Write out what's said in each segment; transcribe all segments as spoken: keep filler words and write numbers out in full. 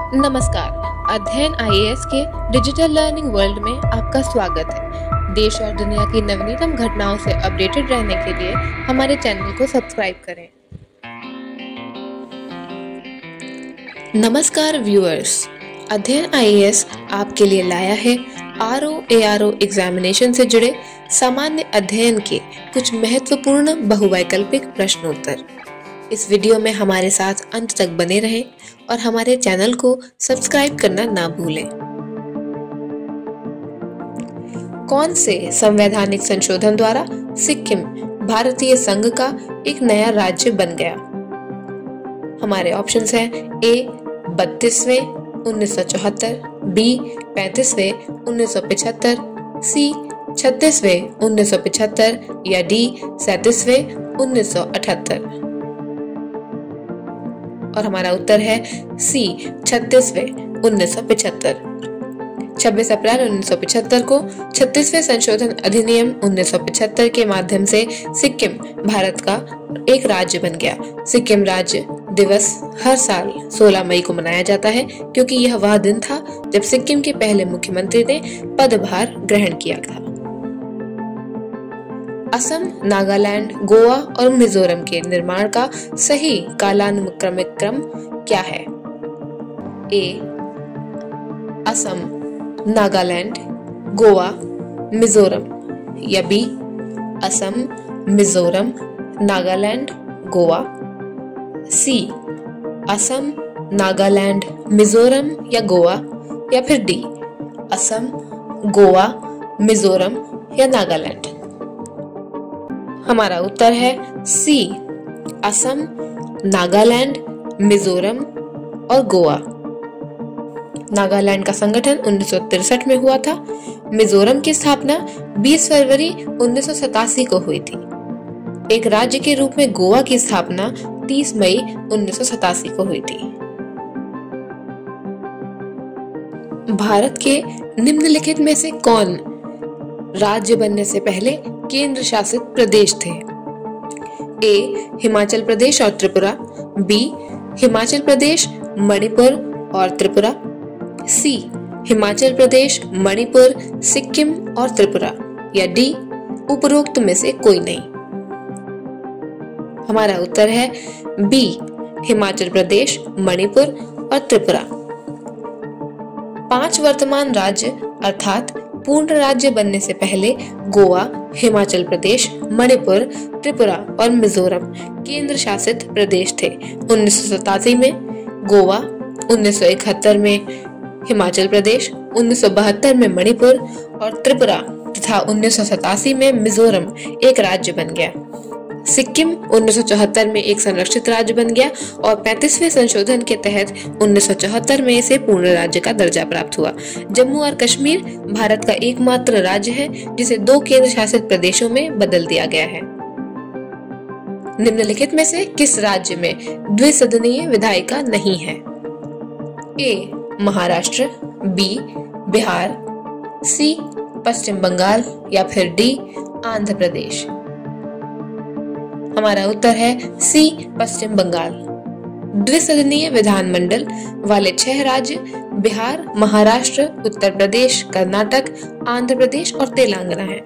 नमस्कार। Adhyayan I A S के digital learning world में आपका स्वागत है। देश और दुनिया की नवीनतम घटनाओं से अपडेटेड रहने के लिए हमारे चैनल को सब्सक्राइब करें। नमस्कार व्यूअर्स, अध्ययन आई ए एस आपके लिए लाया है R O A R O examination से जुड़े सामान्य अध्ययन के कुछ महत्वपूर्ण बहुवैकल्पिक प्रश्नोत्तर। इस वीडियो में हमारे साथ अंत तक बने रहें और हमारे चैनल को सब्सक्राइब करना ना भूलें। कौन से संवैधानिक संशोधन द्वारा सिक्किम भारतीय संघ का एक नया राज्य बन गया? हमारे ऑप्शंस हैं ए बत्तीसवें उन्नीस सौ चौहत्तर, बी पैंतीसवें उन्नीस सौ पिछहत्तर, सी छत्तीसवें उन्नीस सौ पिछहत्तर या डी सैंतीसवें उन्नीस सौ अठहत्तर। और हमारा उत्तर है सी छत्तीसवें उन्नीस सौ पिछहत्तर। छब्बीस अप्रैल उन्नीस सौ पिछहत्तर को छत्तीसवें संशोधन अधिनियम उन्नीस सौ पिछहत्तर के माध्यम से सिक्किम भारत का एक राज्य बन गया। सिक्किम राज्य दिवस हर साल सोलह मई को मनाया जाता है क्योंकि यह वह दिन था जब सिक्किम के पहले मुख्यमंत्री ने पदभार ग्रहण किया था। असम, नागालैंड, गोवा और मिजोरम के निर्माण का सही कालानुक्रमिक क्रम क्या है? ए असम, नागालैंड, गोवा, मिजोरम या बी असम, मिजोरम, नागालैंड, गोवा, सी असम, नागालैंड, मिजोरम या गोवा या फिर डी असम, गोवा, मिजोरम या नागालैंड। हमारा उत्तर है सी असम, नागालैंड, मिजोरम और गोवा। नागालैंड का संगठन उन्नीस सौ तिरसठ में हुआ था। मिजोरम की स्थापना बीस फरवरी उन्नीस सौ सतासी को हुई थी। एक राज्य के रूप में गोवा की स्थापना तीस मई उन्नीस सौ सतासी को हुई थी। भारत के निम्नलिखित में से कौन राज्य बनने से पहले केंद्र शासित प्रदेश थे? ए हिमाचल प्रदेश और त्रिपुरा, बी हिमाचल प्रदेश, मणिपुर और त्रिपुरा, सी हिमाचल प्रदेश, मणिपुर, सिक्किम और त्रिपुरा या डी उपरोक्त में से कोई नहीं। हमारा उत्तर है बी हिमाचल प्रदेश, मणिपुर और त्रिपुरा। पांच वर्तमान राज्य अर्थात पूर्ण राज्य बनने से पहले गोवा, हिमाचल प्रदेश, मणिपुर, त्रिपुरा और मिजोरम केंद्र शासित प्रदेश थे। उन्नीस सौ सतासी में गोवा, उन्नीस सौ इकहत्तर में हिमाचल प्रदेश, उन्नीस सौ बहत्तर में मणिपुर और त्रिपुरा तथा उन्नीस सौ सतासी में मिजोरम एक राज्य बन गया। सिक्किम उन्नीस सौ चौहत्तर में एक संरक्षित राज्य बन गया और पैंतीसवें संशोधन के तहत उन्नीस सौ चौहत्तर में इसे पूर्ण राज्य का दर्जा प्राप्त हुआ। जम्मू और कश्मीर भारत का एकमात्र राज्य है जिसे दो केंद्र शासित प्रदेशों में बदल दिया गया है। निम्नलिखित में से किस राज्य में द्विसदनीय विधायिका नहीं है? A Maharashtra, B Bihar, C Paschim Bangal या फिर डी आंध्र प्रदेश। हमारा उत्तर है सी पश्चिम बंगाल। द्विसदनीय विधानमंडल वाले छह राज्य बिहार, महाराष्ट्र, उत्तर प्रदेश, कर्नाटक, आंध्र प्रदेश और तेलंगाना हैं।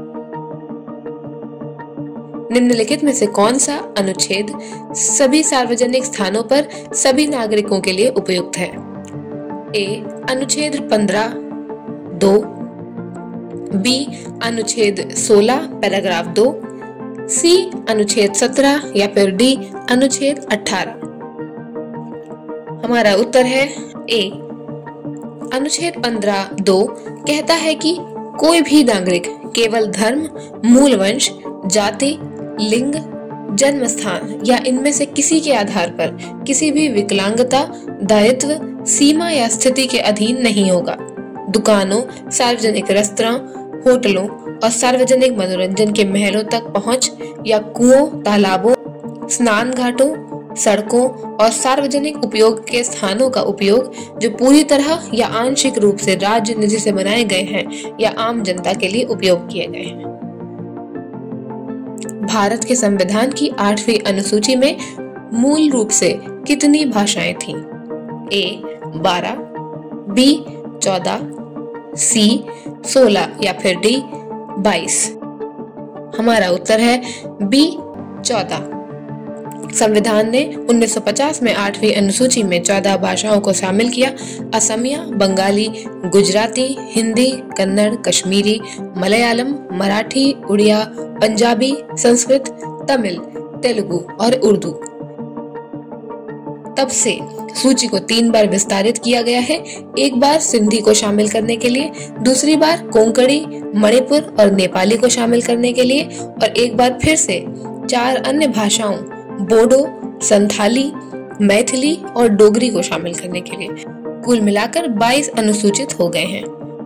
निम्नलिखित में से कौन सा अनुच्छेद सभी सार्वजनिक स्थानों पर सभी नागरिकों के लिए उपयुक्त है? ए अनुच्छेद पंद्रह दो, बी अनुच्छेद सोलह पैराग्राफ दो, सी अनुच्छेद सत्रह या फिर डी अनुच्छेद अठारह। हमारा उत्तर है ए अनुच्छेद पंद्रह दो कहता है कि कोई भी नागरिक केवल धर्म, मूल वंश, जाति, लिंग, जन्म स्थान या इनमें से किसी के आधार पर किसी भी विकलांगता, दायित्व, सीमा या स्थिति के अधीन नहीं होगा। दुकानों, सार्वजनिक रेस्तरां, होटलों और सार्वजनिक मनोरंजन के महलों तक पहुंच या कुओं, तालाबों, स्नान घाटों, सड़कों और सार्वजनिक उपयोग के स्थानों का उपयोग जो पूरी तरह या आंशिक रूप से राज्य निधि से बनाए गए हैं या आम जनता के लिए उपयोग किए गए हैं। भारत के संविधान की आठवीं अनुसूची में मूल रूप से कितनी भाषाएं थीं? ए बारह, बी चौदह, सी सोलह या फिर डी बाईस। हमारा उत्तर है बी चौदह। संविधान ने उन्नीस सौ पचास में आठवीं अनुसूची में चौदह भाषाओं को शामिल किया। असमिया, बंगाली, गुजराती, हिंदी, कन्नड़, कश्मीरी, मलयालम, मराठी, उड़िया, पंजाबी, संस्कृत, तमिल, तेलुगु और उर्दू। तब से सूची को तीन बार विस्तारित किया गया है। एक बार सिंधी को शामिल करने के लिए, दूसरी बार कोंकणी, मणिपुर और नेपाली को शामिल करने के लिए और एक बार फिर से चार अन्य भाषाओं बोडो, संथाली, मैथिली और डोगरी को शामिल करने के लिए। कुल मिलाकर बाईस अनुसूचित हो गए हैं।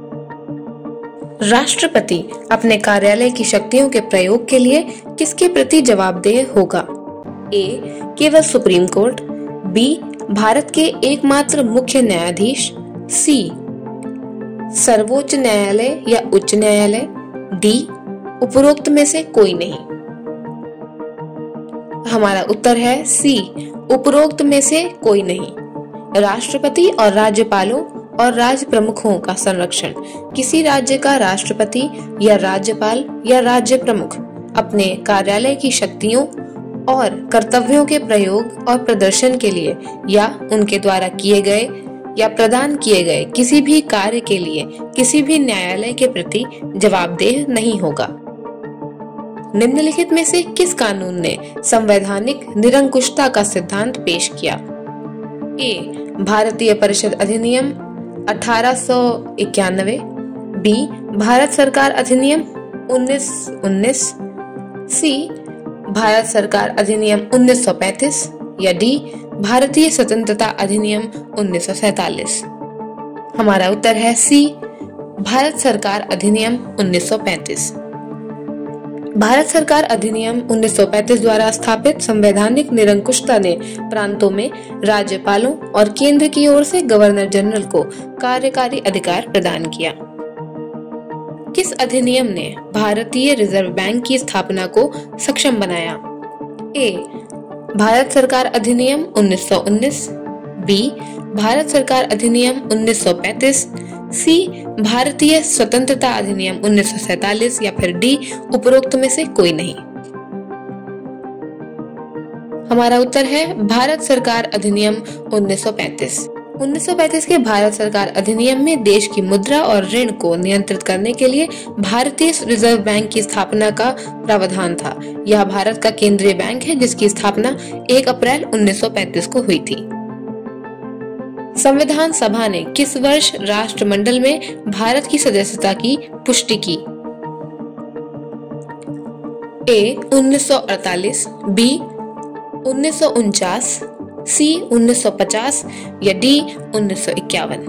राष्ट्रपति अपने कार्यालय की शक्तियों के प्रयोग के लिए किसके प्रति जवाबदेह होगा? ए केवल सुप्रीम कोर्ट, बी भारत के एकमात्र मुख्य न्यायाधीश, सी सर्वोच्च न्यायालय या उच्च न्यायालय, डी उपरोक्त में से कोई नहीं। हमारा उत्तर है सी उपरोक्त में से कोई नहीं। राष्ट्रपति और राज्यपालों और राज्य प्रमुखों का संरक्षण किसी राज्य का राष्ट्रपति या राज्यपाल या राज्य प्रमुख अपने कार्यालय की शक्तियों और कर्तव्यों के प्रयोग और प्रदर्शन के लिए या उनके द्वारा किए गए या प्रदान किए गए किसी भी कार्य के लिए किसी भी न्यायालय के प्रति जवाबदेह नहीं होगा। निम्नलिखित में से किस कानून ने संवैधानिक निरंकुशता का सिद्धांत पेश किया? ए भारतीय परिषद अधिनियम अठारह सौ इक्यानवे, बी भारत सरकार अधिनियम उन्नीस उन्नीस, सी भारत सरकार अधिनियम उन्नीस सौ पैंतीस या डी भारतीय स्वतंत्रता अधिनियम उन्नीस सौ सैतालीस। हमारा उत्तर है सी भारत सरकार अधिनियम उन्नीस सौ पैंतीस। भारत सरकार अधिनियम उन्नीस सौ पैंतीस द्वारा स्थापित संवैधानिक निरंकुशता ने प्रांतों में राज्यपालों और केंद्र की ओर से गवर्नर जनरल को कार्यकारी अधिकार प्रदान किया। किस अधिनियम ने भारतीय रिजर्व बैंक की स्थापना को सक्षम बनाया? ए भारत सरकार अधिनियम उन्नीस सौ उन्नीस, बी भारत सरकार अधिनियम उन्नीस सौ पैंतीस, सी भारतीय स्वतंत्रता अधिनियम उन्नीस सौ सैतालीस या फिर डी उपरोक्त में से कोई नहीं। हमारा उत्तर है भारत सरकार अधिनियम उन्नीस सौ पैंतीस। उन्नीस सौ पैंतीस के भारत सरकार अधिनियम में देश की मुद्रा और ऋण को नियंत्रित करने के लिए भारतीय रिजर्व बैंक की स्थापना का प्रावधान था। यह भारत का केंद्रीय बैंक है जिसकी स्थापना एक अप्रैल उन्नीस सौ पैंतीस को हुई थी। संविधान सभा ने किस वर्ष राष्ट्रमंडल में भारत की सदस्यता की पुष्टि की? ए उन्नीस सौ अड़तालीस, बी उन्नीस सौ उनचास, सी उन्नीस सौ पचास या डी उन्नीस सौ इक्यावन।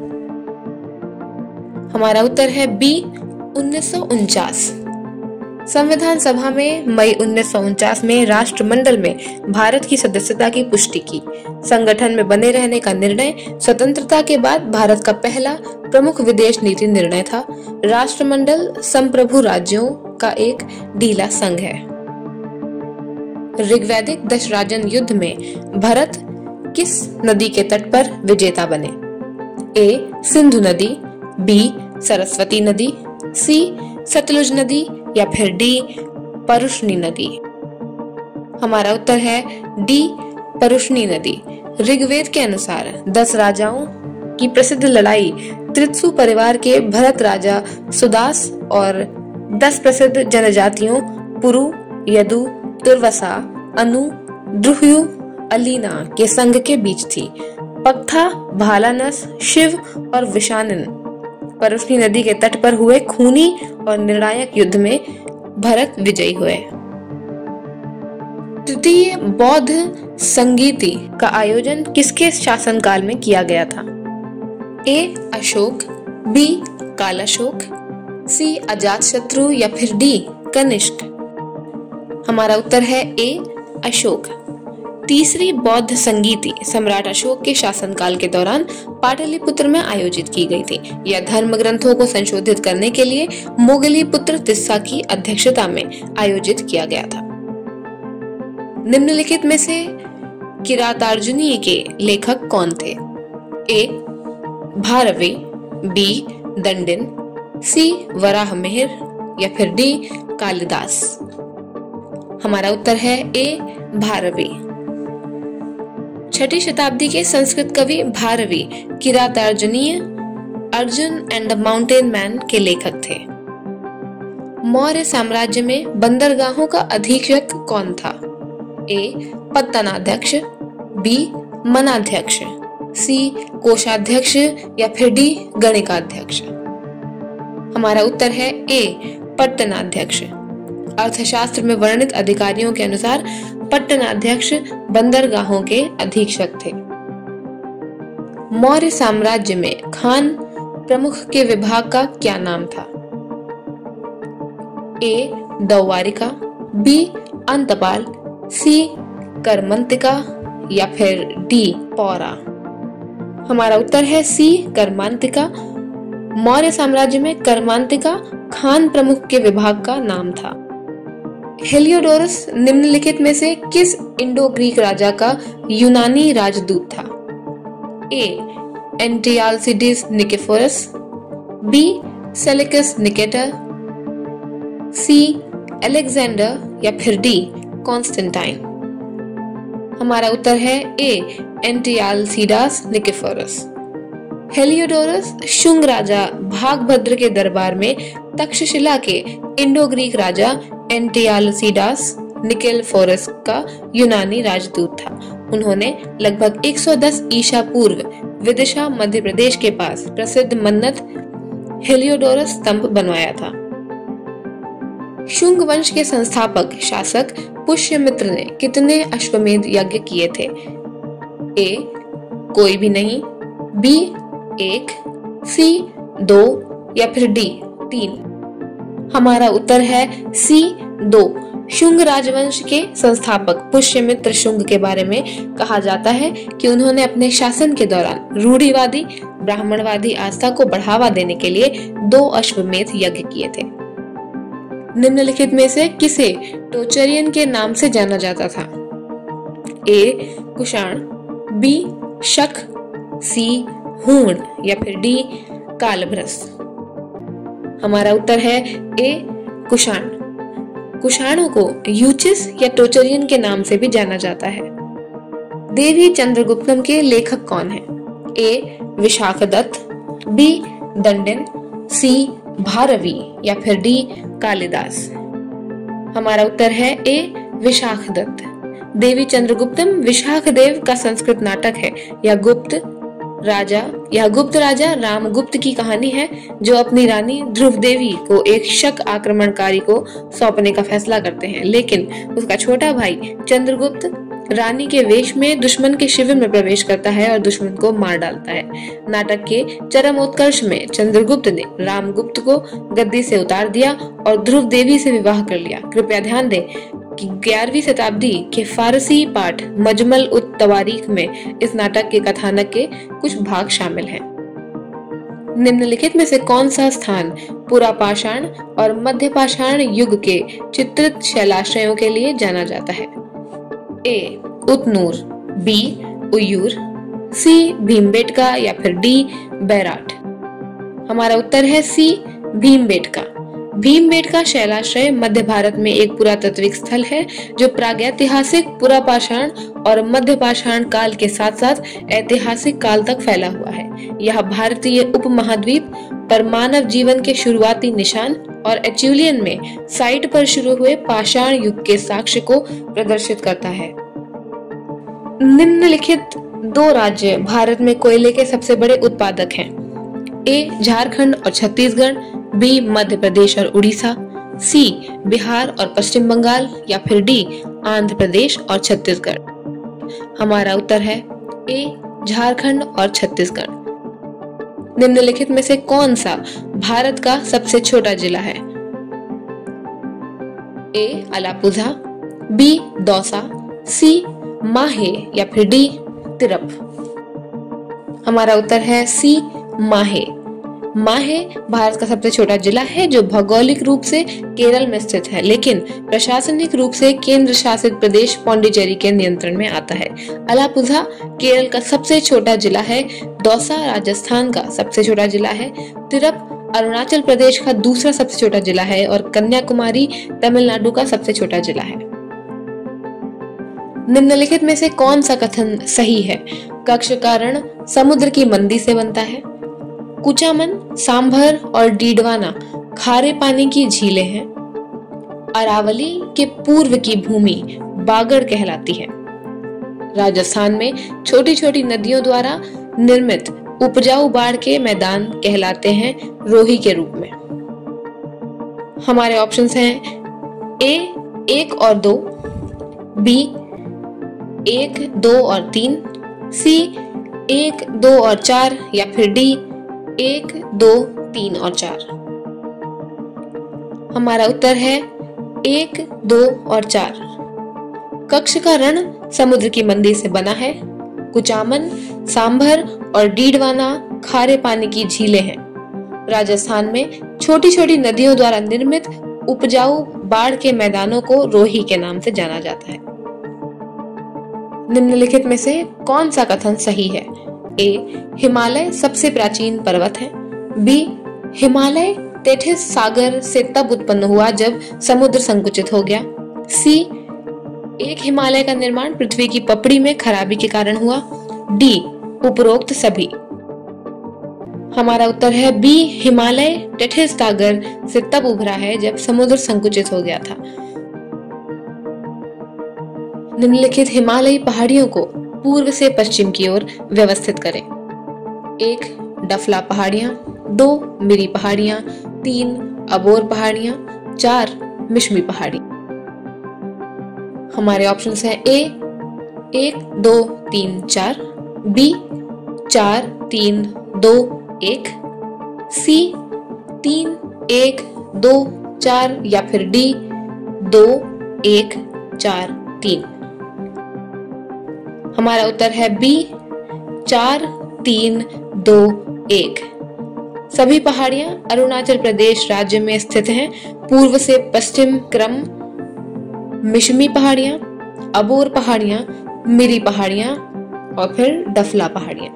हमारा उत्तर है बी उन्नीस सौ उनचास। संविधान सभा में मई उन्नीस सौ उनचास में राष्ट्रमंडल में भारत की सदस्यता की पुष्टि की। संगठन में बने रहने का निर्णय स्वतंत्रता के बाद भारत का पहला प्रमुख विदेश नीति निर्णय था। राष्ट्रमंडल संप्रभु राज्यों का एक ढीला संघ है। ऋग्वैदिक दशराजन युद्ध में भरत किस नदी के तट पर विजेता बने? ए सिंधु नदी, बी सरस्वती नदी, सी सतलुज नदी या फिर डी परुष्णी नदी। हमारा उत्तर है डी परुष्णी नदी। ऋग्वेद के अनुसार दस राजाओं की प्रसिद्ध लड़ाई त्रित्सु परिवार के भरत राजा सुदास और दस प्रसिद्ध जनजातियों पुरु, यदु, तुर्वसा, अनु, द्रुह्यु, अलीना के संघ के बीच थी। पक्था, भालानस, शिव और विशानन परुष्णी नदी के तट पर हुए खूनी और निर्णायक युद्ध में भरत विजयी हुए। तृतीय बौद्ध संगीति का आयोजन किसके शासनकाल में किया गया था? A Ashok, B Kalashok, C Ajatashatru या फिर डी कनिष्क। हमारा उत्तर है ए अशोक। तीसरी बौद्ध संगीति सम्राट अशोक के शासनकाल के दौरान पाटलिपुत्र में आयोजित की गई थी। यह धर्म ग्रंथों को संशोधित करने के लिए मोगली पुत्र तिस्सा की अध्यक्षता में आयोजित किया गया था। निम्नलिखित में से किरातार्जुनीय के लेखक कौन थे? A Bharavi, B Dandin, C Varaha Mihir या फिर डी कालिदास। हमारा उत्तर है ए भारवी। छठी शताब्दी के संस्कृत कवि Bharavi Kiratarjuniya Arjun and the mountain man के लेखक थे। मौर्य साम्राज्य में बंदरगाहों का अधीक्षक कौन था? ए पत्तनाध्यक्ष, बी मनाध्यक्ष, सी कोषाध्यक्ष या फिर डी गणिकाध्यक्ष। हमारा उत्तर है ए पट्टनाध्यक्ष। अर्थशास्त्र में वर्णित अधिकारियों के अनुसार पट्टनाध्यक्ष बंदरगाहों के अधीक्षक थे। मौर्य साम्राज्य में खान प्रमुख के विभाग का क्या नाम था? ए दौवारिका, बी अंतपाल, सी करमंतिका या फिर डी पौरा। हमारा उत्तर है सी करमांतिका। मौर्य साम्राज्य में करमांतिका खान प्रमुख के विभाग का नाम था। हेलियोडोरस निम्नलिखित में से किस इंडो ग्रीक राजा का यूनानी राजदूत था? A Antialcidas Nicephorus, B Seleucus Nicator, C Alexander या फिर डी कॉन्स्टेंटाइन। हमारा उत्तर है A Antialcidas Nicephorus. Heliodorus Shunga राजा भागभद्र के दरबार में तक्षशिला के इंडो ग्रीक राजा एंटियालसिडास निकेफोरस का यूनानी राजदूत था। उन्होंने लगभग एक सौ दस ईसा पूर्व विदिशा मध्य प्रदेश के पास प्रसिद्ध मन्नत हेलियोडोरस स्तंभ बनवाया था। शुंग वंश के संस्थापक शासक पुष्यमित्र ने कितने अश्वमेध यज्ञ किए थे? ए कोई भी नहीं, बी एक, सी दो या फिर डी तीन। हमारा उत्तर है सी दो। शुंग राजवंश के संस्थापक पुष्यमित्र शुंग के बारे में कहा जाता है कि उन्होंने अपने शासन के दौरान रूढ़िवादी ब्राह्मणवादी आस्था को बढ़ावा देने के लिए दो अश्वमेध यज्ञ किए थे। निम्नलिखित में से किसे टोचरियन के नाम से जाना जाता था? ए कुषाण, बी शक, सी हूण या फिर डी कालभ्रस। हमारा उत्तर है ए कुषाण। कुषाणों को यूचिस या टोचरियन के नाम से भी जाना जाता है। देवी चंद्रगुप्तम के लेखक कौन है? A Vishakhadatta, B Dandin, C Bharavi या फिर डी कालिदास। हमारा उत्तर है ए विशाखदत्त। देवी चंद्रगुप्तम विशाखदेव का संस्कृत नाटक है। यह गुप्त राजा यह गुप्त राजा रामगुप्त की कहानी है, जो अपनी रानी ध्रुव देवी को एक शक आक्रमणकारी को सौंपने का फैसला करते हैं, लेकिन उसका छोटा भाई चंद्रगुप्त रानी के वेश में दुश्मन के शिविर में प्रवेश करता है और दुश्मन को मार डालता है। नाटक के चरम उत्कर्ष में चंद्रगुप्त ने रामगुप्त को गद्दी से उतार दिया और ध्रुव देवी से विवाह कर लिया। कृपया ध्यान दें कि ग्यारहवीं शताब्दी के फारसी पाठ मजमल उत तवारीख में इस नाटक के कथानक के कुछ भाग शामिल हैं। निम्नलिखित में से कौन सा स्थान पुरापाषाण और मध्य पाषाण युग के चित्रित शैलाश्रयों के लिए जाना जाता है? ए उतनूर, बी उयूर, सी भीमबेटका या फिर डी बैराट। हमारा उत्तर है सी भीमबेटका। भीमबेटका शैलाश्रय मध्य भारत में एक पुरातात्विक स्थल है, जो प्रागैतिहासिक पुरापाषाण और मध्य पाषाण काल के साथ साथ ऐतिहासिक काल तक फैला हुआ है। यह भारतीय उपमहाद्वीप पर मानव जीवन के शुरुआती निशान और एचुलियन में साइट पर शुरू हुए पाषाण युग के साक्ष्य को प्रदर्शित करता है। निम्नलिखित दो राज्य भारत में कोयले के सबसे बड़े उत्पादक हैं। ए झारखंड और छत्तीसगढ़, बी मध्य प्रदेश और उड़ीसा, सी बिहार और पश्चिम बंगाल या फिर डी आंध्र प्रदेश और छत्तीसगढ़। हमारा उत्तर है ए झारखंड और छत्तीसगढ़। निम्नलिखित में से कौन सा भारत का सबसे छोटा जिला है? A Alappuzha, B Dausa, C Mahe या फिर डी तिरप। हमारा उत्तर है सी माहे। माहे भारत का सबसे छोटा जिला है जो भौगोलिक रूप से केरल में स्थित है, लेकिन प्रशासनिक रूप से केंद्र शासित प्रदेश पौंडीचेरी के नियंत्रण में आता है। अलापुझा केरल का सबसे छोटा जिला है। दौसा राजस्थान का सबसे छोटा जिला है। तिरप अरुणाचल प्रदेश का दूसरा सबसे छोटा जिला है और कन्याकुमारी तमिलनाडु का सबसे छोटा जिला है। निम्नलिखित में से कौन सा कथन सही है? कक्ष का रण समुद्र की मंदी से बनता है। कुचामन, सांभर और डीडवाना खारे पानी की झीलें हैं। अरावली के पूर्व की भूमि बागड़ कहलाती है। राजस्थान में छोटी छोटी नदियों द्वारा निर्मित उपजाऊ बाढ़ के मैदान कहलाते हैं रोही के रूप में। हमारे ऑप्शंस हैं ए एक और दो, बी एक, दो और तीन, सी एक, दो और चार या फिर डी एक, दो, तीन और चार। हमारा उत्तर है एक, दो और चार। कक्ष का रण समुद्र की मंदी से बना है। कुचामन, सांभर और डीडवाना खारे पानी की झीलें हैं। राजस्थान में छोटी छोटी नदियों द्वारा निर्मित उपजाऊ बाढ़ के मैदानों को रोही के नाम से जाना जाता है। निम्नलिखित में से कौन सा कथन सही है? ए हिमालय सबसे प्राचीन पर्वत है। बी हिमालय तेथिस सागर से तब उत्पन्न हुआ जब समुद्र संकुचित हो गया। सी एक हिमालय का निर्माण पृथ्वी की पपड़ी में खराबी के कारण हुआ। डी उपरोक्त सभी। हमारा उत्तर है बी हिमालय तेथिस सागर से तब उभरा है जब समुद्र संकुचित हो गया था। निम्नलिखित हिमालयी पहाड़ियों को पूर्व से पश्चिम की ओर व्यवस्थित करें। एक डफला पहाड़ियां, दो मिरी पहाड़ियां, तीन अबोर पहाड़ियां, चार मिश्मी पहाड़ी। हमारे ऑप्शंस हैं ए एक, दो, तीन, चार, बी चार, तीन, दो, एक, सी तीन, एक, दो, चार या फिर डी दो, एक, चार, तीन। हमारा उत्तर है बी चार, तीन, दो, एक। सभी पहाड़ियां अरुणाचल प्रदेश राज्य में स्थित हैं। पूर्व से पश्चिम क्रम मिश्मी पहाड़ियां, अबोर पहाड़ियां, मिरी पहाड़ियां और फिर डफला पहाड़ियां।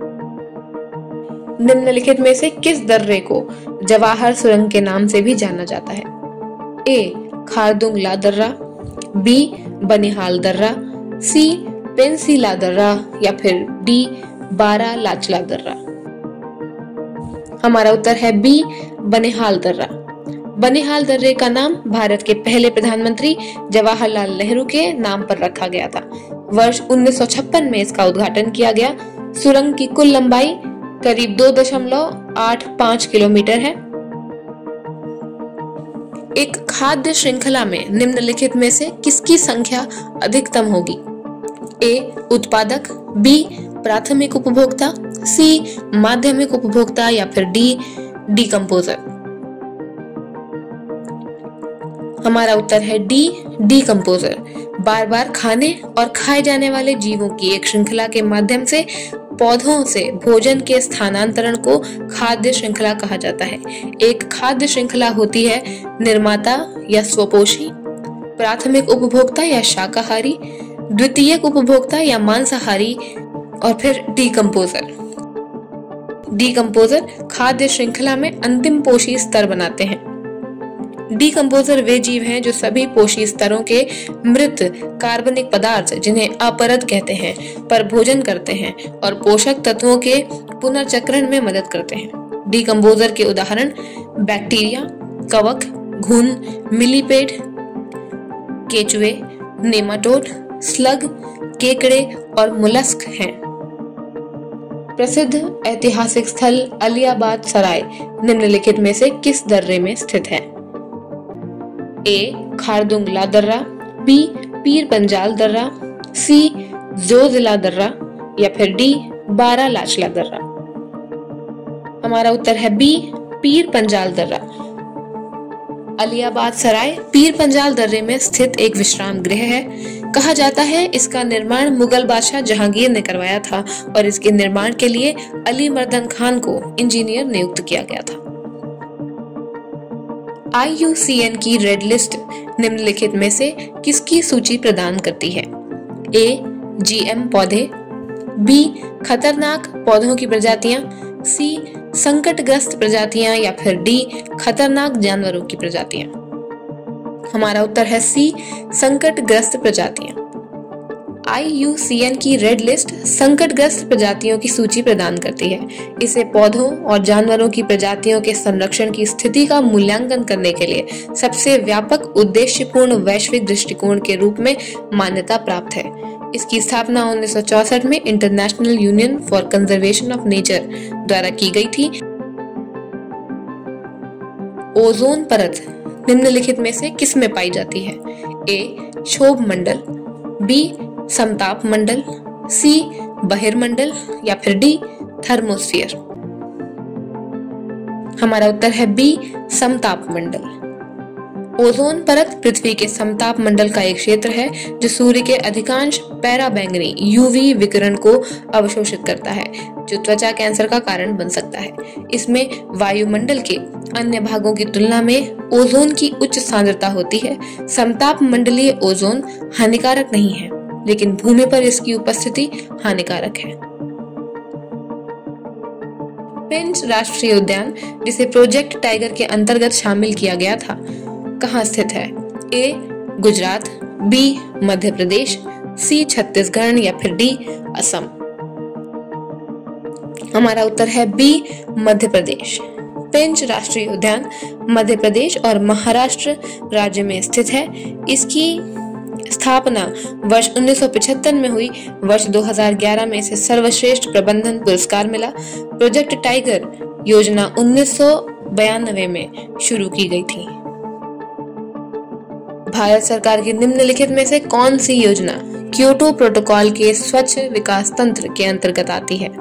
निम्नलिखित में से किस दर्रे को जवाहर सुरंग के नाम से भी जाना जाता है? ए खारदुंगला दर्रा, बी बनिहाल दर्रा, सी पेंसिला दर्रा या फिर डी बारा लाचला दर्रा। हमारा उत्तर है बी बनिहाल दर्रा। बनिहाल दर्रे का नाम भारत के पहले प्रधानमंत्री जवाहरलाल नेहरू के नाम पर रखा गया था। वर्ष उन्नीस सौ छप्पन में इसका उद्घाटन किया गया। सुरंग की कुल लंबाई करीब दो दशमलव आठ पाँच किलोमीटर है। एक खाद्य श्रृंखला में निम्नलिखित में से किसकी संख्या अधिकतम होगी? ए उत्पादक, बी प्राथमिक उपभोक्ता, सी माध्यमिक उपभोक्ता या फिर डी डीकंपोजर। हमारा उत्तर है डी डीकंपोजर। बार बार खाने और खाए जाने वाले जीवों की एक श्रृंखला के माध्यम से पौधों से भोजन के स्थानांतरण को खाद्य श्रृंखला कहा जाता है। एक खाद्य श्रृंखला होती है निर्माता या स्वपोषी, प्राथमिक उपभोक्ता या शाकाहारी, द्वितीयक उपभोक्ता या मांसाहारी और फिर डीकंपोजर। डीकंपोजर खाद्य श्रृंखला में अंतिम पोषी स्तर बनाते हैं। डीकंपोजर वे जीव हैं जो सभी पोषी स्तरों के मृत कार्बनिक पदार्थ, जिन्हें अपरद कहते हैं, पर भोजन करते हैं और पोषक तत्वों के पुनर्चक्रण में मदद करते हैं। डीकंपोजर के उदाहरण बैक्टीरिया, कवक, घुन, मिलीपेड, केचुए, नेमाटोड, स्लग, केकड़े और मुलस्क हैं। प्रसिद्ध ऐतिहासिक स्थल अलियाबाद सराय निम्नलिखित में से किस दर्रे में स्थित है? ए खारदुंगला दर्रा, बी पीर पंजाल दर्रा, सी जोजिला दर्रा या फिर डी बारा लाचला दर्रा। हमारा उत्तर है बी पीर पंजाल दर्रा। अलियाबाद सराय पीर पंजाल दर्रे में स्थित एक विश्राम गृह है। कहा जाता है इसका निर्माण मुगल बादशाह जहांगीर ने करवाया था और इसके निर्माण के लिए अली मर्दन खान को इंजीनियर नियुक्त किया गया था। आई यू सी एन की रेड लिस्ट निम्नलिखित में से किसकी सूची प्रदान करती है? ए. जी एम पौधे, बी. खतरनाक पौधों की प्रजातियां, सी. संकटग्रस्त प्रजातियां या फिर डी. खतरनाक जानवरों की प्रजातियां। हमारा उत्तर है सी. संकटग्रस्त प्रजातियां। आई यू सी एन की रेड लिस्ट संकटग्रस्त प्रजातियों की सूची प्रदान करती है। इसे पौधों और जानवरों की प्रजातियों के संरक्षण की स्थिति का मूल्यांकन करने के लिए सबसे व्यापक उद्देश्यपूर्ण वैश्विक दृष्टिकोण के रूप में मान्यता प्राप्त है। इसकी स्थापना उन्नीस सौ चौसठ में International Union for Conservation of Nature द्वारा की गई थी। ओजोन परत निम्नलिखित में से किस में पाई जाती है? ए. क्षोभ मंडल, बी. समताप मंडल, सी. बहिर्मंडल या फिर डी. थर्मोस्फीयर। हमारा उत्तर है बी. समताप मंडल। ओजोन परत पृथ्वी के समताप मंडल का एक क्षेत्र है जो सूर्य के अधिकांश पैराबैंगनी यूवी विकिरण को अवशोषित करता है, जो त्वचा कैंसर का कारण बन सकता है। इसमें वायुमंडल के अन्य भागों की तुलना में ओजोन की उच्च सांद्रता होती है। समताप मंडलीय ओजोन हानिकारक नहीं है, लेकिन भूमि पर इसकी उपस्थिति हानिकारक है। पेंच राष्ट्रीय उद्यान, जिसे प्रोजेक्ट टाइगर के अंतर्गत शामिल किया गया था, कहाँ स्थित है? A. Gujarat, B. Madhya Pradesh, C. Chhattisgarh या फिर डी. असम। हमारा उत्तर है बी. मध्य प्रदेश। पेंच राष्ट्रीय उद्यान मध्य प्रदेश और महाराष्ट्र राज्य में स्थित है। इसकी स्थापना वर्ष उन्नीस सौ पचहत्तर में हुई। वर्ष दो हज़ार ग्यारह में इसे सर्वश्रेष्ठ प्रबंधन पुरस्कार मिला। प्रोजेक्ट टाइगर योजना उन्नीस सौ बयानवे में शुरू की गई थी। भारत सरकार की निम्नलिखित में से कौन सी योजना क्योटो प्रोटोकॉल के स्वच्छ विकास तंत्र के अंतर्गत आती है?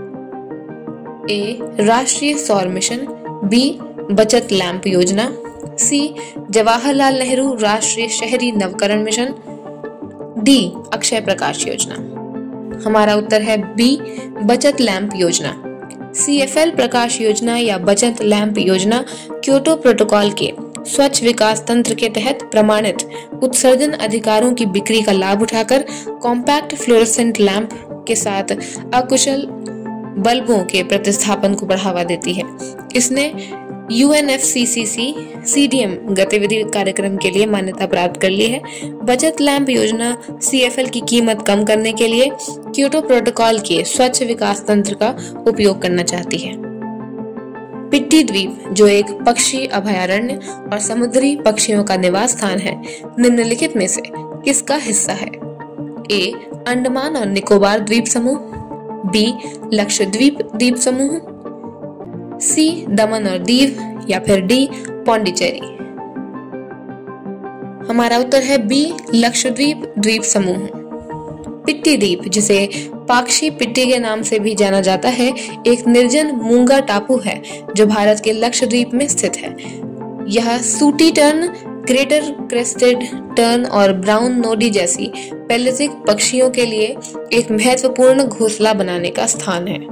ए. राष्ट्रीय सौर मिशन, बी. बचत लैंप योजना, सी. जवाहरलाल नेहरू राष्ट्रीय शहरी नवकरण मिशन, डी. अक्षय प्रकाश योजना। हमारा उत्तर है बी. बचत लैंप योजना। सी एफ एल प्रकाश योजना या बचत लैंप योजना क्योटो प्रोटोकॉल के स्वच्छ विकास तंत्र के तहत प्रमाणित उत्सर्जन अधिकारों की बिक्री का लाभ उठाकर कॉम्पैक्ट फ्लोरोसेंट लैंप के साथ अकुशल बल्बों के प्रतिस्थापन को बढ़ावा देती है। इसने U N F C C C C D M गतिविधि कार्यक्रम के लिए मान्यता प्राप्त कर ली है। बचत लैंप योजना सी एफ एल की कीमत कम करने के लिए क्योटो प्रोटोकॉल के स्वच्छ विकास तंत्र का उपयोग करना चाहती है। पिट्टी द्वीप, जो एक पक्षी अभयारण्य और समुद्री पक्षियों का निवास स्थान है, निम्नलिखित में से किसका हिस्सा है? ए. अंडमान और निकोबार द्वीप समूह, बी. लक्षद्वीप द्वीप समूह, सी. दमन और दीव या फिर डी. पौंडीचेरी। हमारा उत्तर है बी. लक्षद्वीप द्वीप समूह। पिट्टी द्वीप, जिसे पाक्षी पिट्टी के नाम से भी जाना जाता है, एक निर्जन मूंगा टापू है जो भारत के लक्षद्वीप में स्थित है। यह sooty tern, greater crested tern और ब्राउन नोडी जैसी पेलेजिक पक्षियों के लिए एक महत्वपूर्ण घोंसला बनाने का स्थान है।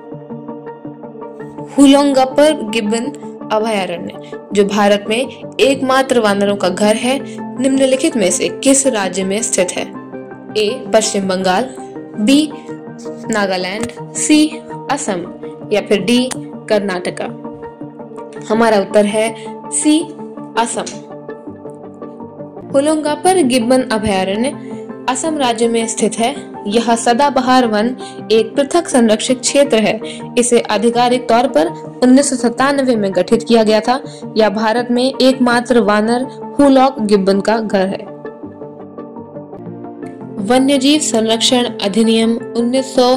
हुलोंगपर गिब्बन अभयारण्य, जो भारत में एकमात्र वानरों का घर है, निम्नलिखित में से किस राज्य में स्थित है? A. Paschim Bangal, B. Nagaland, C. Assam या फिर डी. कर्नाटका। हमारा उत्तर है सी. असम। हुलोंगापर गिब्बन अभयारण्य असम राज्य में स्थित है। यह सदाबहार वन एक पृथक संरक्षित क्षेत्र है। इसे आधिकारिक तौर पर उन्नीस सौ सत्तानवे में गठित किया गया था। यह भारत में एकमात्र वानर हुलॉक गिब्बन का घर है। वन्यजीव संरक्षण अधिनियम उन्नीस सौ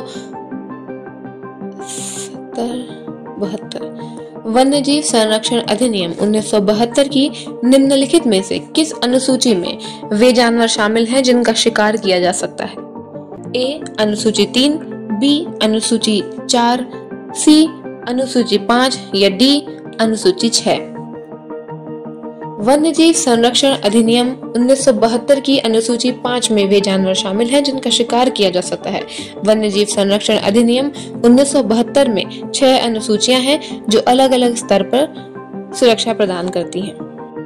बहत्तर वन्यजीव संरक्षण अधिनियम उन्नीस सौ बहत्तर की निम्नलिखित में से किस अनुसूची में वे जानवर शामिल हैं जिनका शिकार किया जा सकता है? ए. अनुसूची तीन, बी. अनुसूची चार, सी. अनुसूची पाँच या डी. अनुसूची छह। वन्यजीव संरक्षण अधिनियम उन्नीस सौ बहत्तर की अनुसूची पाँच में वे जानवर शामिल हैं जिनका शिकार किया जा सकता है। वन्यजीव संरक्षण अधिनियम उन्नीस सौ बहत्तर में छह अनुसूचियां हैं जो अलग अलग स्तर पर सुरक्षा प्रदान करती हैं।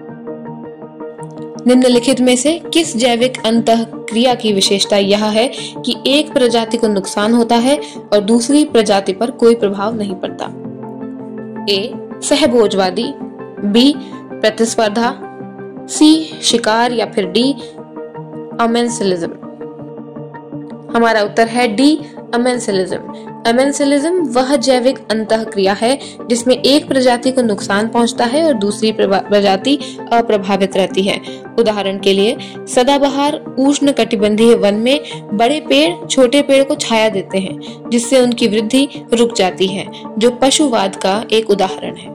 निम्नलिखित में से किस जैविक अंतःक्रिया की विशेषता यह है कि एक प्रजाति को नुकसान होता है और दूसरी प्रजाति पर कोई प्रभाव नहीं पड़ता? ए सहभोजवादी, बी प्रतिस्पर्धा, सी शिकार या फिर डी अमेंसिलिज्म। हमारा उत्तर है डी अमेंसिलिज्म। अमेंसिलिज्म वह जैविक अंतःक्रिया है जिसमें एक प्रजाति को नुकसान पहुंचता है और दूसरी प्रजाति अप्रभावित रहती है। उदाहरण के लिए सदाबहार उष्णकटिबंधीय वन में बड़े पेड़ छोटे पेड़ को छाया देते हैं जिससे उनकी वृद्धि रुक जाती है, जो पशुवाद का एक उदाहरण है।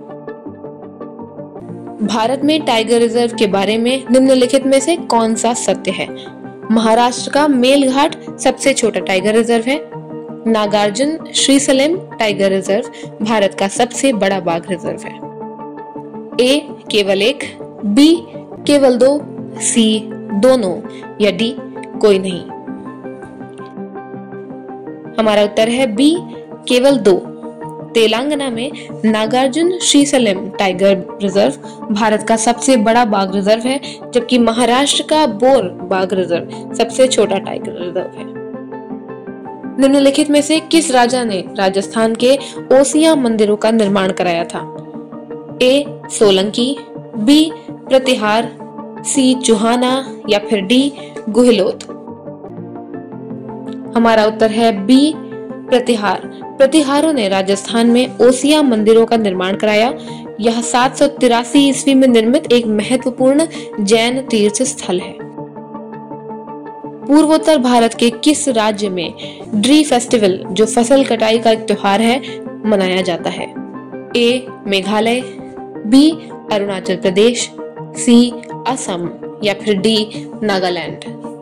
भारत में टाइगर रिजर्व के बारे में निम्नलिखित में से कौन सा सत्य है? महाराष्ट्र का मेलघाट सबसे छोटा टाइगर रिजर्व है। नागार्जुन श्रीसलम टाइगर रिजर्व भारत का सबसे बड़ा बाघ रिजर्व है। ए केवल एक, बी केवल दो, सी दोनों या डी कोई नहीं। हमारा उत्तर है बी केवल दो। तेलंगाना में नागार्जुन श्रीसलम टाइगर रिजर्व भारत का सबसे बड़ा बाघ रिजर्व है, जबकि महाराष्ट्र का बोर बाघ रिजर्व सबसे छोटा टाइगर रिजर्व है। निम्नलिखित में से किस राजा ने राजस्थान के ओसियां मंदिरों का निर्माण कराया था? ए सोलंकी, बी प्रतिहार, सी चुहाना या फिर डी गुहिलोत। हमारा उत्तर है बी प्रतिहार। प्रतिहारों ने राजस्थान में ओसिया मंदिरों का निर्माण कराया। यह सात सौ तिरासी ईस्वी में निर्मित एक महत्वपूर्ण जैन तीर्थ स्थल है। पूर्वोत्तर भारत के किस राज्य में ड्री फेस्टिवल, जो फसल कटाई का एक त्योहार है, मनाया जाता है? A Meghalaya, B Arunachal Pradesh, C Assam या फिर डी नागालैंड।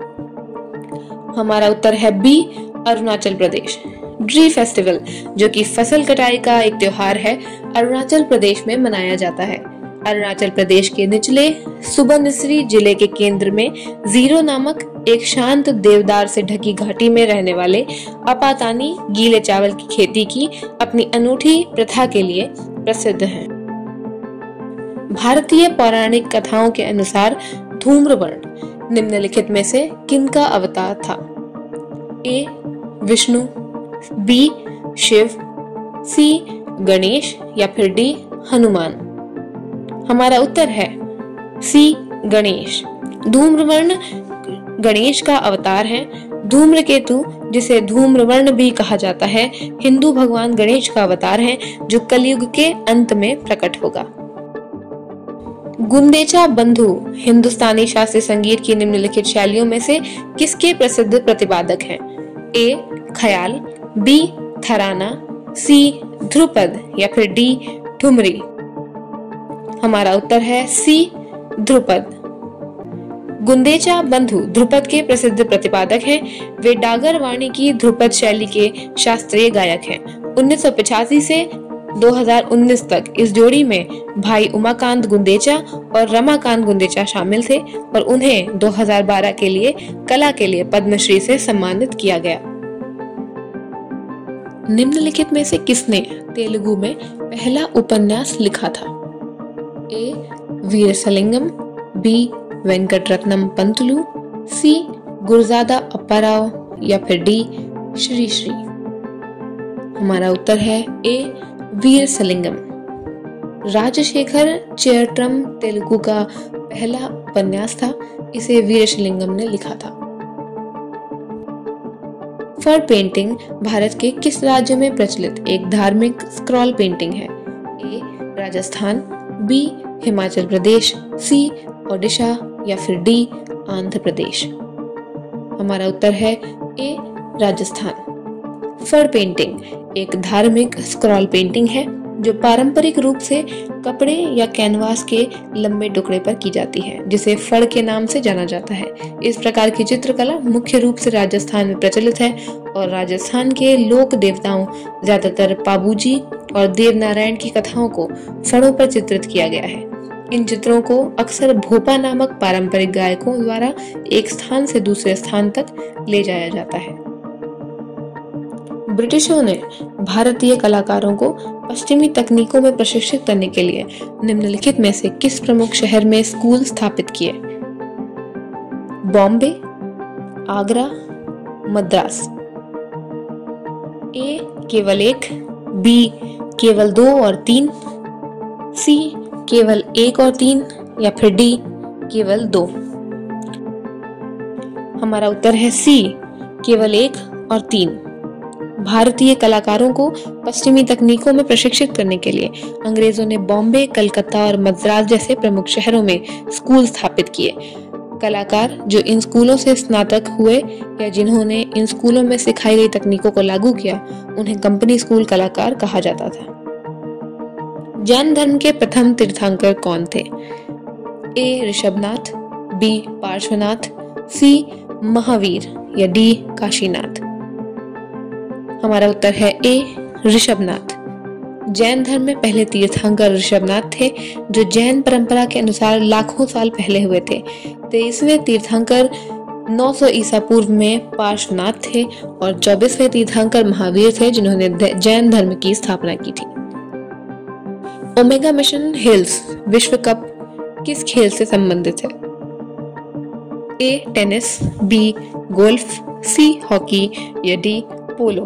हमारा उत्तर है बी अरुणाचल प्रदेश। ड्री फेस्टिवल, जो कि फसल कटाई का एक त्योहार है, अरुणाचल प्रदेश में मनाया जाता है। अरुणाचल प्रदेश के निचले सुबनसिरी जिले के केंद्र में जीरो नामक एक शांत देवदार से ढकी घाटी में रहने वाले अपातानी गीले चावल की खेती की अपनी अनूठी प्रथा के लिए प्रसिद्ध हैं। भारतीय पौराणिक कथाओं के अनुसार धूम्रवर्ण निम्नलिखित में से किनका अवतार था? A Vishnu, B Shiv, C Ganesh या फिर डी हनुमान। हमारा उत्तर है सी गणेश। धूम्रवर्ण गणेश का अवतार है। धूम्रकेतु, जिसे धूम्रवर्ण भी कहा जाता है, हिंदू भगवान गणेश का अवतार है जो कलयुग के अंत में प्रकट होगा। गुंदेचा बंधु हिंदुस्तानी शास्त्रीय संगीत की निम्नलिखित शैलियों में से किसके प्रसिद्ध प्रतिपादक हैं? ए ख्याल, बी थराना, सी ध्रुपद या फिर डी ठुमरी। हमारा उत्तर है सी ध्रुपद। गुंदेचा बंधु ध्रुपद के प्रसिद्ध प्रतिपादक हैं। वे डागर वाणी की ध्रुपद शैली के शास्त्रीय गायक हैं। उन्नीस सौ पचासी से दो हज़ार उन्नीस तक इस जोड़ी में भाई उमाकांत गुंदेचा और रमाकांत गुंदेचा शामिल थे और उन्हें दो हज़ार बारह के लिए कला के लिए पद्मश्री से सम्मानित किया गया। निम्नलिखित में से किसने तेलुगु में पहला उपन्यास लिखा था? A Veeresalingam, B Venkataratnam Pantulu, C Gurajada Apparao या फिर डी श्री श्री। हमारा उत्तर है ए वीरसलिंगम। राजशेखर चेयरट्रम तेलुगु का पहला उपन्यास था। इसे वीरसलिंगम ने लिखा था। फर पेंटिंग भारत के किस राज्य में प्रचलित एक धार्मिक स्क्रॉल पेंटिंग है? A Rajasthan, B Himachal Pradesh, C Odisha या फिर डी आंध्र प्रदेश। हमारा उत्तर है ए राजस्थान। फर पेंटिंग एक धार्मिक स्क्रॉल पेंटिंग है जो पारंपरिक रूप से कपड़े या कैनवास के लंबे टुकड़े पर की जाती है, जिसे फड़ के नाम से जाना जाता है। इस प्रकार की चित्रकला मुख्य रूप से राजस्थान में प्रचलित है और राजस्थान के लोक देवताओं, ज्यादातर पाबूजी और देवनारायण की कथाओं को फड़ों पर चित्रित किया गया है। इन चित्रों को अक्सर भोपा नामक पारंपरिक गायकों द्वारा एक स्थान से दूसरे स्थान तक ले जाया जाता है। ब्रिटिशों ने भारतीय कलाकारों को पश्चिमी तकनीकों में प्रशिक्षित करने के लिए निम्नलिखित में से किस प्रमुख शहर में स्कूल स्थापित किए? बॉम्बे, आगरा, मद्रास। ए केवल एक, बी केवल दो और तीन, सी केवल एक और तीन, या फिर डी केवल दो। हमारा उत्तर है सी, केवल एक और तीन। भारतीय कलाकारों को पश्चिमी तकनीकों में प्रशिक्षित करने के लिए अंग्रेजों ने बॉम्बे, कलकत्ता और मद्रास जैसे प्रमुख शहरों में स्कूल स्थापित किए। कलाकार जो इन स्कूलों से स्नातक हुए या जिन्होंने इन स्कूलों में सिखाई गई तकनीकों को लागू किया, उन्हें कंपनी स्कूल कलाकार कहा जाता था। जैन धर्म के प्रथम तीर्थंकर कौन थे? A Rishabhnath, B Parshvanath, C Mahavir, या डी काशीनाथ। हमारा उत्तर है ए ऋषभनाथ। जैन धर्म में पहले तीर्थंकर ऋषभनाथ थे, जो जैन परंपरा के अनुसार लाखों साल पहले हुए थे। तेईसवें तीर्थंकर नौ सौ ईसा पूर्व में पार्श्वनाथ थे और चौबीसवें तीर्थंकर महावीर थे, जिन्होंने जैन धर्म की स्थापना की थी। ओमेगा मिशन हिल्स विश्व कप किस खेल से संबंधित है? A tennis, B golf, C hockey, या डी पोलो।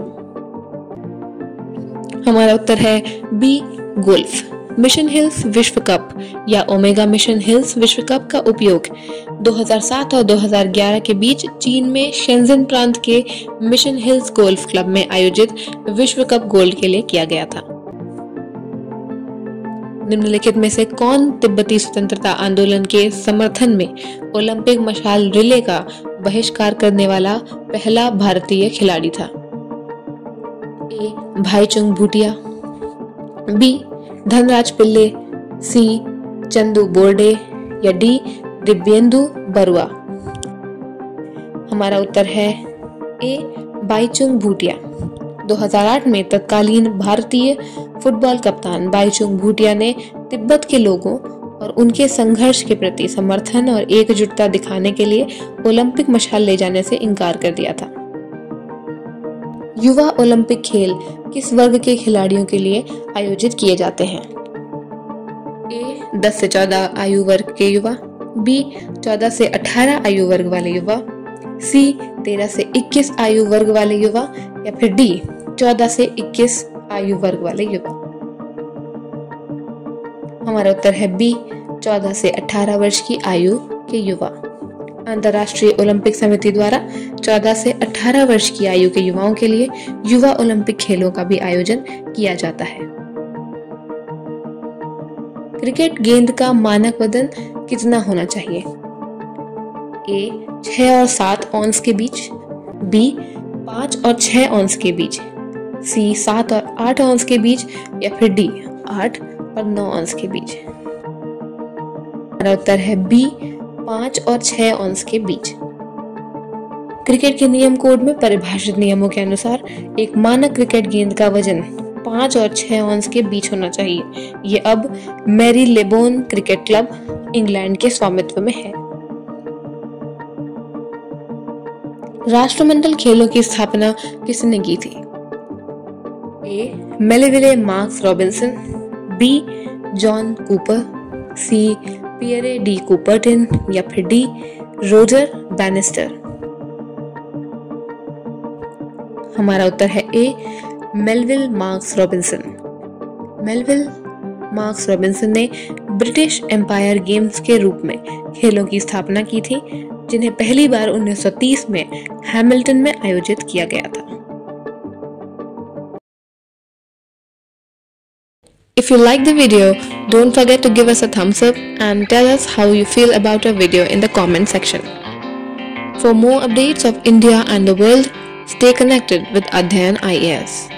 हमारा उत्तर है बी गोल्फ। मिशन हिल्स विश्व कप या ओमेगा मिशन हिल्स विश्व कप का उपयोग दो हज़ार सात और दो हज़ार ग्यारह के बीच चीन में शेंजन प्रांत के मिशन हिल्स गोल्फ क्लब में आयोजित विश्व कप गोल्ड के लिए किया गया था। निम्नलिखित में से कौन तिब्बती स्वतंत्रता आंदोलन के समर्थन में ओलंपिक मशाल रिले का बहिष्कार करने वाला पहला भारतीय खिलाड़ी था? A Bhaichung Bhutia, B Dhanraj Pillay, C Chandu Borde, या डी दिव्येंदु बरुआ। हमारा उत्तर है ए भाईचुंग भूटिया। दो हज़ार आठ में तत्कालीन भारतीय फुटबॉल कप्तान भाईचुंग भूटिया ने तिब्बत के लोगों और उनके संघर्ष के प्रति समर्थन और एकजुटता दिखाने के लिए ओलंपिक मशाल ले जाने से इनकार कर दिया था। युवा ओलंपिक खेल किस वर्ग के खिलाड़ियों के लिए आयोजित किए जाते हैं? ए दस से चौदह आयु वर्ग के युवा, बी चौदह से अठारह आयु वर्ग वाले युवा, सी तेरह से इक्कीस आयु वर्ग वाले युवा, या फिर डी चौदह से इक्कीस आयु वर्ग वाले युवा। हमारा उत्तर है बी चौदह से अठारह वर्ष की आयु के युवा। अंतर्राष्ट्रीय ओलंपिक समिति द्वारा चौदह से अठारह वर्ष की आयु के युवाओं के लिए युवा ओलंपिक खेलों का भी आयोजन किया जाता है। क्रिकेट गेंद का मानक वजन कितना होना चाहिए? ए छह और सात औंस के बीच, बी पाँच और छह औंस के बीच, सी सात और आठ औंस के बीच, या फिर डी आठ और नौ औंस के बीच। हमारा उत्तर है बी पाँच और छह औंस के बीच। क्रिकेट के नियम कोड में परिभाषित नियमों के अनुसार एक मानक क्रिकेट गेंद का वजन पाँच और छह औंस के बीच होना चाहिए। ये अब Marylebone Cricket Club England के स्वामित्व में है। राष्ट्रमंडल खेलों की स्थापना किसने की थी? A Melville Marks Robinson, B John Cooper, C Pierre de Coubertin, या फिर डी रोजर बैनिस्टर। हमारा उत्तर है A Melville Marks Robinson. Melville Marks Robinson ने ब्रिटिश एम्पायर गेम्स के रूप में खेलों की स्थापना की थी, जिन्हें पहली बार उन्नीस सौ तीस में हैमिल्टन में आयोजित किया गया था। If you like the video, don't forget to give us a thumbs up and tell us how you feel about our video in the comment section. For more updates of India and the world, stay connected with Adhyayan I A S.